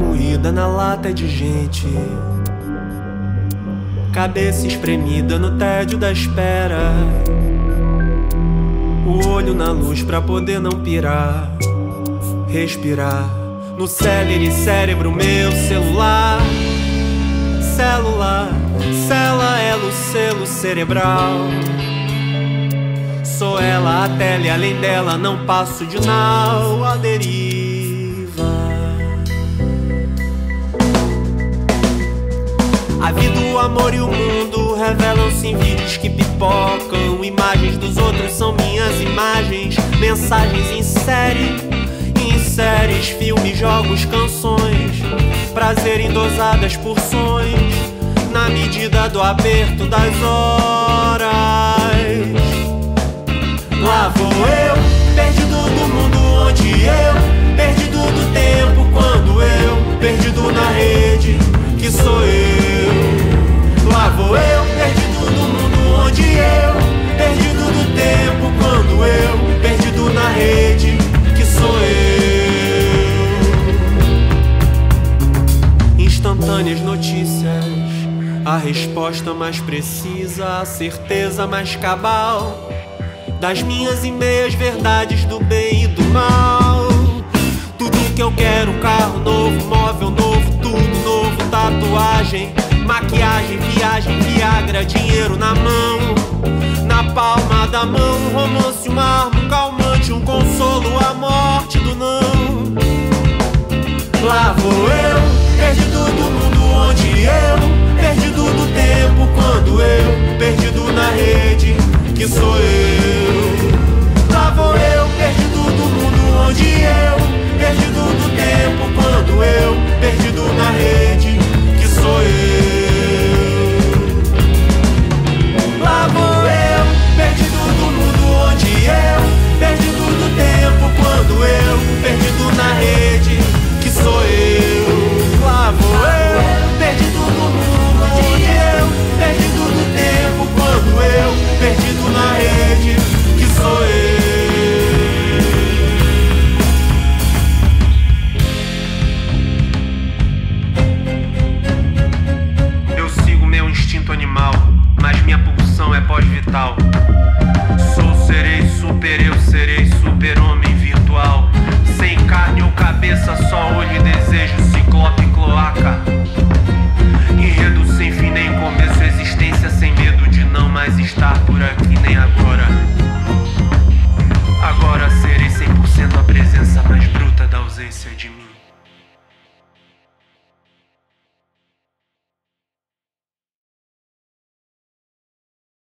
moída na lata de gente, cabeça espremida no tédio da espera, o olho na luz pra poder não pirar, respirar no célere cérebro meu celular. Célula, cela, elo, selo cerebral. Sou ela, a tela e além dela não passo de nau à deriva. A vida, o amor e o mundo revelam-se em vídeos que pipocam. Imagens dos outros são minhas imagens. Mensagens em série, em séries, filmes, jogos, canções. Prazer em dosadas porções, na medida do aperto das horas. Lá vou eu, perdido do mundo onde eu, perdido do tempo quando eu, perdido na rede, que sou eu. Lá vou eu, perdido do mundo onde eu, perdido do tempo quando eu, perdido na rede, que sou eu. Instantâneas notícias, a resposta mais precisa, a certeza mais cabal das minhas e meias verdades do bem e do mal. Tudo que eu quero, carro novo, móvel novo, tudo novo, tatuagem, maquiagem, viagem, viagra, dinheiro na mão, na palma da mão, um romance, um arma, um calmante, um consolo, a morte do não. Lá vou eu, perdido do mundo onde eu, perdido do tempo quando eu, perdido na rede, que sou eu. Lá vou eu, perdido do mundo onde eu, perdido do tempo quando eu, perdido na rede, que sou eu. Lá vou eu, perdido do mundo onde eu, perdido do tempo quando eu, perdido na rede, que sou eu. Lá vou eu, perdido do mundo onde eu, perdido do tempo quando eu, perdido na rede, que sou eu. Eu sigo meu instinto animal, mas minha pulsão é pós-vital. Sou, serei super, eu serei super-homem virtual. Sem carne ou cabeça, só olho e desejo, ciclope e cloaca. Enredo sem fim nem começo, existência sem medo de não mais estar por aqui nem agora. Agora serei 100% a presença mais bruta da ausência de mim.